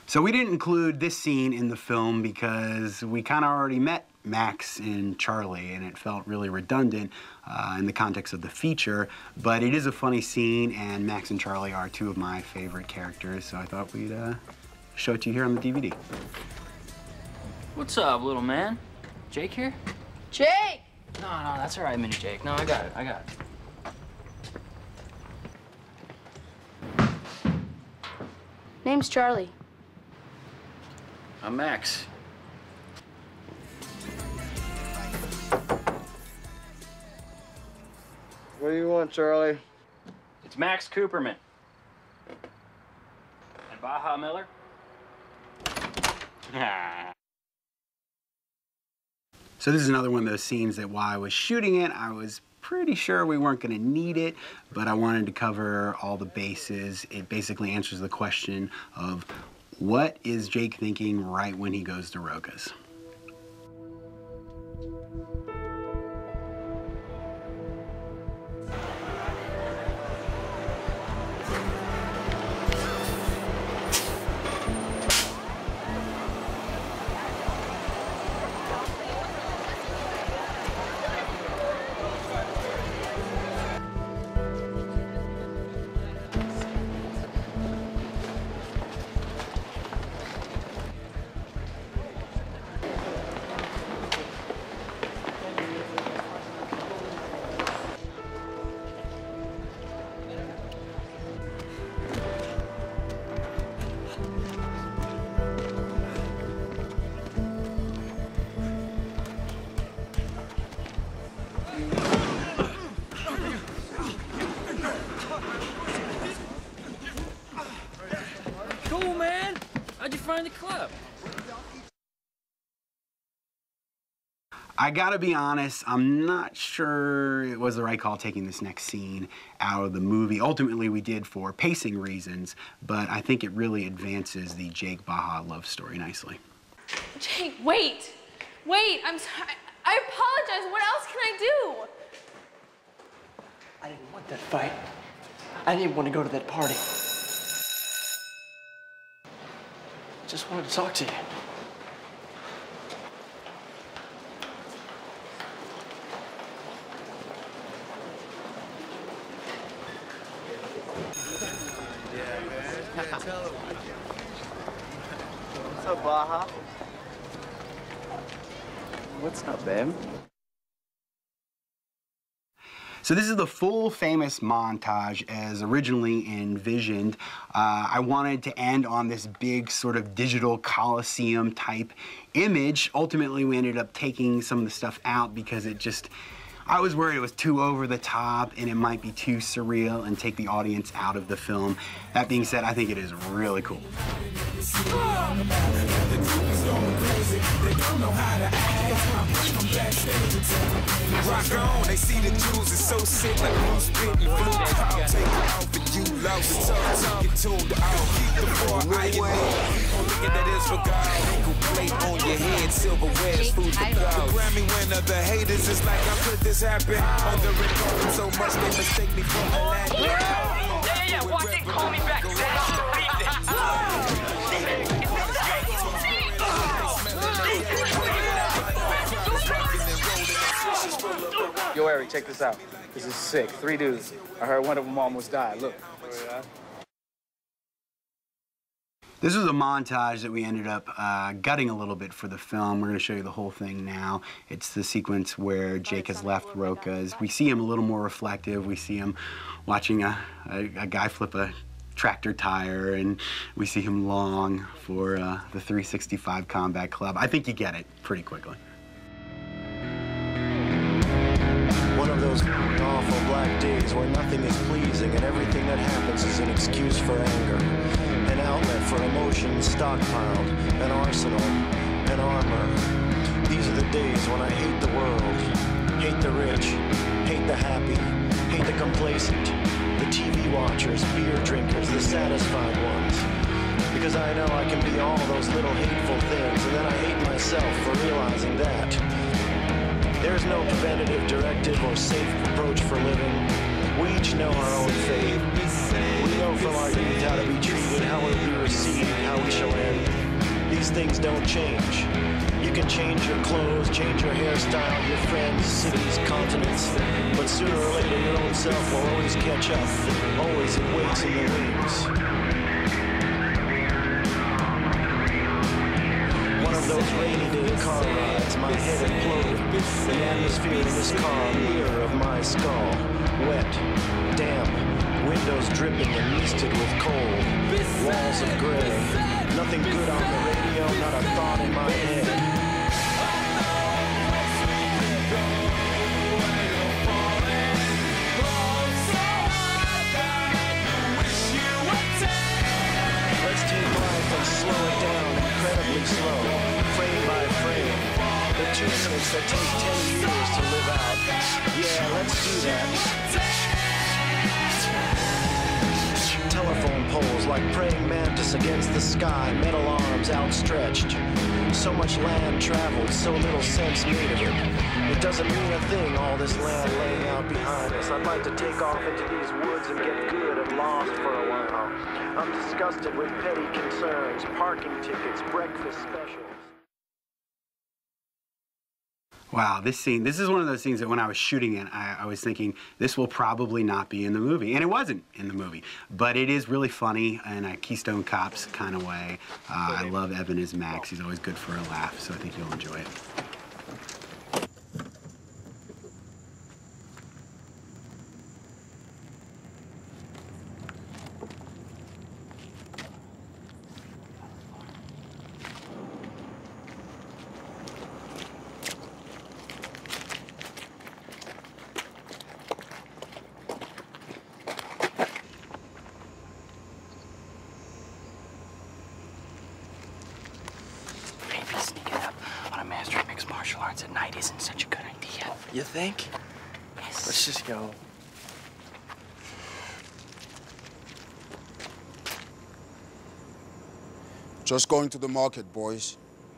So we didn't include this scene in the film because we kind of already met Max and Charlie, and it felt really redundant in the context of the feature, but it is a funny scene, and Max and Charlie are two of my favorite characters, so I thought we'd show it to you here on the DVD. What's up, little man? Jake here? Jake! No, that's all right, Mini Jake. No, I got it. Name's Charlie. I'm Max. What do you want, Charlie? It's Max Cooperman. And Baja Miller? So this is another one of those scenes that while I was shooting it, I was pretty sure we weren't going to need it, but I wanted to cover all the bases. It basically answers the question of what is Jake thinking right when he goes to Roca's? Cool, man. How'd you find the club? I gotta be honest, I'm not sure it was the right call taking this next scene out of the movie. Ultimately, we did for pacing reasons, but I think it really advances the Jake Baja love story nicely. Jake, wait! Wait, I'm sorry. I apologize. What else can I do? I didn't want that fight. I didn't want to go to that party. Just wanted to talk to you. What's up, Baja? What's up, babe? So this is the full famous montage as originally envisioned. I wanted to end on this big sort of digital Coliseum type image. Ultimately, we ended up taking some of the stuff out because I was worried it was too over the top and it might be too surreal and take the audience out of the film. That being said, I think it is really cool. Rock on, they see the jewels is so sick like who's spitting food. I'll take it out for you, lost tongue, get tuned out. Keep the four eye on looking at this for God. Ankle plate on your head, silverware, food for God. Grammy winner, the haters is like, how could this happen? On the record so much they mistake me for a land. Yeah, watch it, call me back. Yo, Eric, check this out. This is sick. 3 dudes. I heard one of them almost died. Look. This was a montage that we ended up gutting a little bit for the film. We're going to show you the whole thing now. It's the sequence where Jake has left Roca's. We see him a little more reflective. We see him watching a guy flip a tractor tire, and we see him long for the 365 Combat Club. I think you get it pretty quickly. One of those awful black days where nothing is pleasing and everything that happens is an excuse for anger, an outlet for emotions stockpiled, an arsenal, an armor. These are the days when I hate the world, hate the rich, hate the happy, hate the complacent, the TV watchers, beer drinkers, the satisfied ones. Because I know I can be all those little hateful things, and then I hate myself for realizing that. There's no preventative directive or safe approach for living. We each know our own fate. We know from our youth how to be treated, how we'll be received, how we shall end. these things don't change. You can change your clothes, change your hairstyle, your friends, cities, continents, but sooner or later your own self will always catch up. Always it waits in the wings. One of those rainy day car rides, my head imploded. The atmosphere in this car, mirror of my skull. Wet, damp, windows dripping and misted with cold. Walls of gray, nothing good on the radio, not a thought in my head. Slow it down incredibly slow, frame by frame. The 2 minutes that take 10 years to live out. Yeah, let's do that. Telephone poles like praying mantis against the sky, metal arms outstretched. So much land traveled, so little sense made of it. It doesn't mean a thing, all this land laying out behind us. I'd like to take off into these woods and get good and lost for a while. I'm disgusted with petty concerns, parking tickets, breakfast specials. Wow, this is one of those scenes that when I was shooting it, I was thinking, this will probably not be in the movie. And it wasn't in the movie. But it is really funny in a Keystone Cops kind of way. I love Evan as Max. He's always good for a laugh, so I think you'll enjoy it. Martial arts at night isn't such a good idea. You think? Yes. Let's just go. Just going to the market, boys.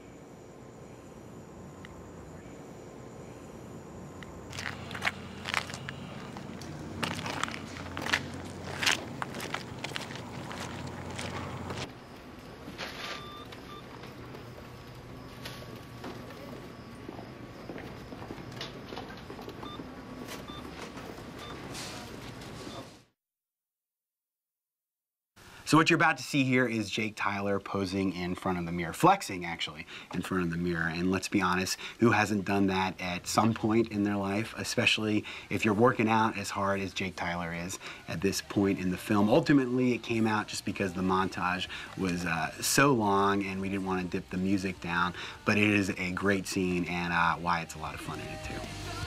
So what you're about to see here is Jake Tyler posing in front of the mirror, flexing actually in front of the mirror. And let's be honest, who hasn't done that at some point in their life, especially if you're working out as hard as Jake Tyler is at this point in the film. Ultimately, it came out just because the montage was so long and we didn't want to dip the music down, but it is a great scene and why it's a lot of fun in it too.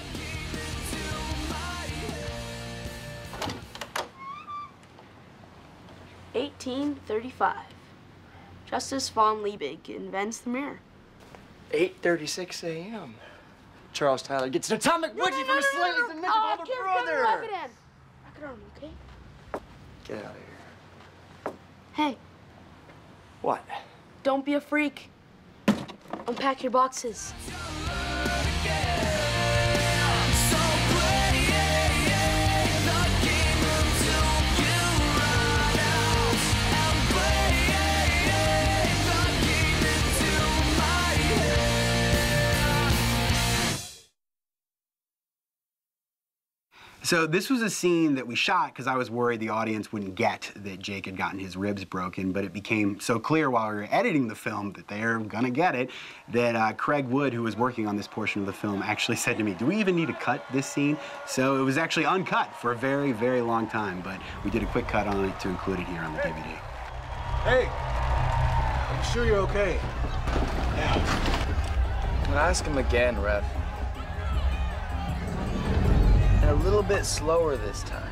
(1835). Justice von Liebig invents the mirror. 8:36 a.m. Charles Tyler gets an atomic wedgie from his slightly demented older brother. Rock it on, okay? Get out of here. Hey. What? Don't be a freak. Unpack your boxes. So this was a scene that we shot because I was worried the audience wouldn't get that Jake had gotten his ribs broken, but it became so clear while we were editing the film that they're gonna get it, that Craig Wood, who was working on this portion of the film, actually said to me, do we even need to cut this scene? So it was actually uncut for a very, very long time, but we did a quick cut on it to include it here on the DVD. Hey, are you sure you're okay? Yeah. I'll ask him again, Ref. And a little bit slower this time.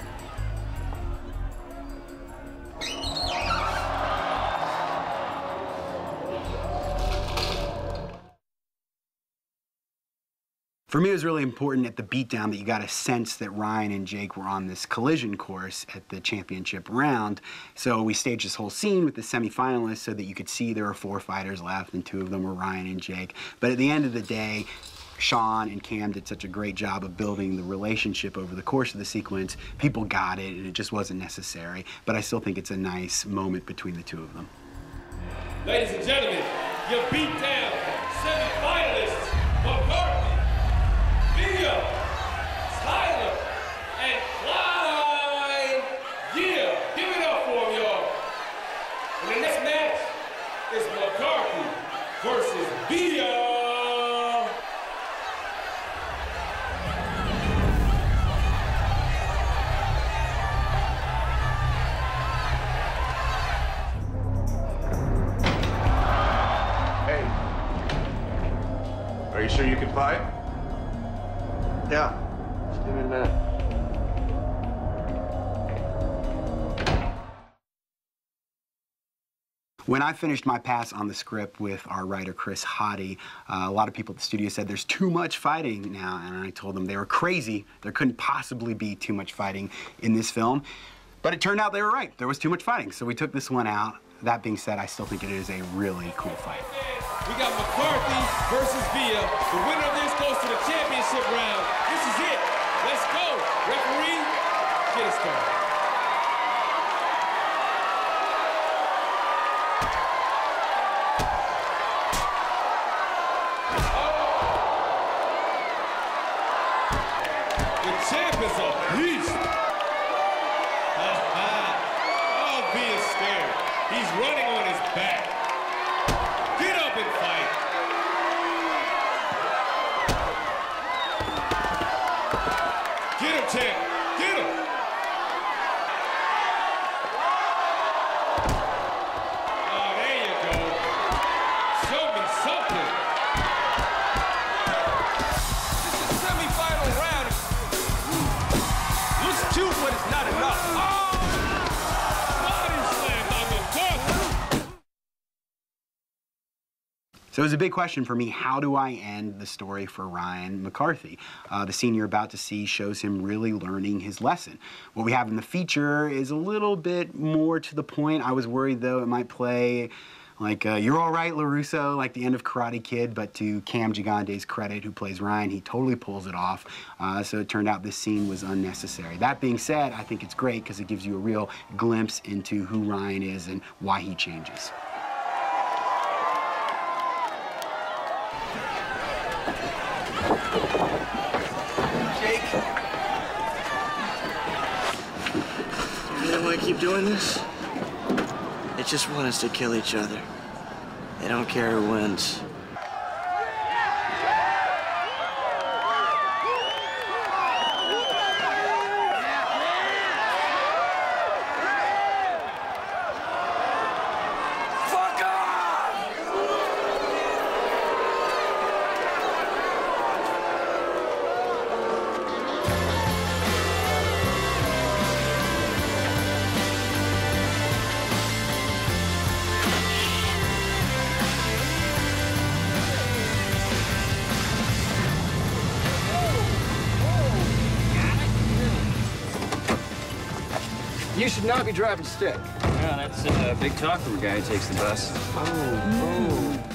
For me, it was really important at the beatdown that you got a sense that Ryan and Jake were on this collision course at the championship round. So we staged this whole scene with the semifinalists so that you could see there were 4 fighters left and 2 of them were Ryan and Jake. But at the end of the day, Sean and Cam did such a great job of building the relationship over the course of the sequence. People got it, and it just wasn't necessary. But I still think it's a nice moment between the 2 of them. Ladies and gentlemen, your beatdown semi-finalists, McCarthy, Villa, Tyler, and Clyde. Yeah, give it up for them, y'all. And the next match is McCarthy versus Villa. Are you sure you can fight? Yeah. Just give me a minute. When I finished my pass on the script with our writer Chris Hottie, a lot of people at the studio said there's too much fighting now, and I told them they were crazy. There couldn't possibly be too much fighting in this film. But it turned out they were right. There was too much fighting, so we took this one out. That being said, I still think it is a really cool fight. We got McCarthy versus Villa. The winner of this goes to the championship round. This is it. Let's go. Referee, get it started. The champ is a beast. Oh, Villa's scared. He's running on his back. Get up and fight. Get him, champ. Get him. Oh, there you go. Show me something. This is semi-final round. Looks cute, but it's not enough. Oh! Body slam by McCarthy. So it was a big question for me, how do I end the story for Ryan McCarthy? The scene you're about to see shows him really learning his lesson. What we have in the feature is a little bit more to the point. I was worried, though, it might play like, you're all right, LaRusso, like the end of Karate Kid, but to Cam Gigante's credit, who plays Ryan, he totally pulls it off. So it turned out this scene was unnecessary. That being said, I think it's great because it gives you a real glimpse into who Ryan is and why he changes. Jake? You really want to keep doing this? They just want us to kill each other. They don't care who wins. You should not be driving stick. Yeah, that's a big talk from a guy who takes the bus. Oh.